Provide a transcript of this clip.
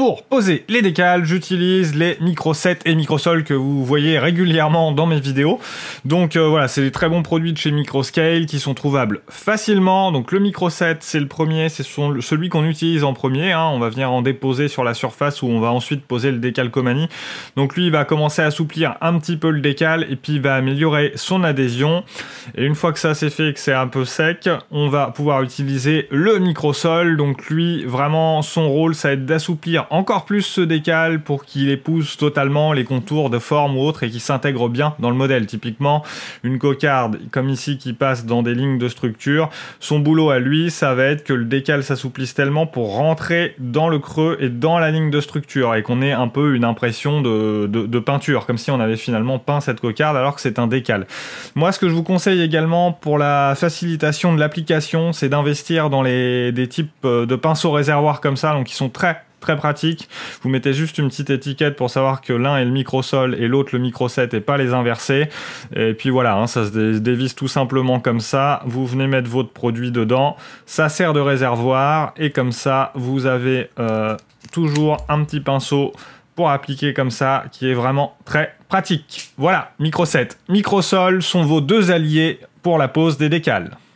pour poser les décals, j'utilise les micro-sets et micro-sols que vous voyez régulièrement dans mes vidéos. Donc voilà, c'est des très bons produits de chez Microscale qui sont trouvables facilement. Donc le micro-set, c'est le premier, c'est celui qu'on utilise en premier. On va venir en déposer sur la surface où on va ensuite poser le décalcomanie. Donc lui, il va commencer à assouplir un petit peu le décal et puis il va améliorer son adhésion. Et une fois que ça c'est fait et que c'est un peu sec, on va pouvoir utiliser le micro-sol. Donc lui, vraiment, son rôle, ça va être d'assouplir encore plus ce décal pour qu'il épouse totalement les contours de forme ou autre et qu'il s'intègre bien dans le modèle. Typiquement, une cocarde, comme ici, qui passe dans des lignes de structure, son boulot à lui, ça va être que le décal s'assouplisse tellement pour rentrer dans le creux et dans la ligne de structure et qu'on ait un peu une impression de peinture, comme si on avait finalement peint cette cocarde alors que c'est un décal. Moi, ce que je vous conseille également pour la facilitation de l'application, c'est d'investir dans des types de pinceaux réservoirs comme ça, donc qui sont très pratique. Vous mettez juste une petite étiquette pour savoir que l'un est le microsol et l'autre le micro-set et pas les inverser. Et puis voilà, ça se dévisse tout simplement comme ça. Vous venez mettre votre produit dedans. Ça sert de réservoir et comme ça, vous avez toujours un petit pinceau pour appliquer comme ça, qui est vraiment très pratique. Voilà, micro-set, microsol sont vos deux alliés pour la pose des décals.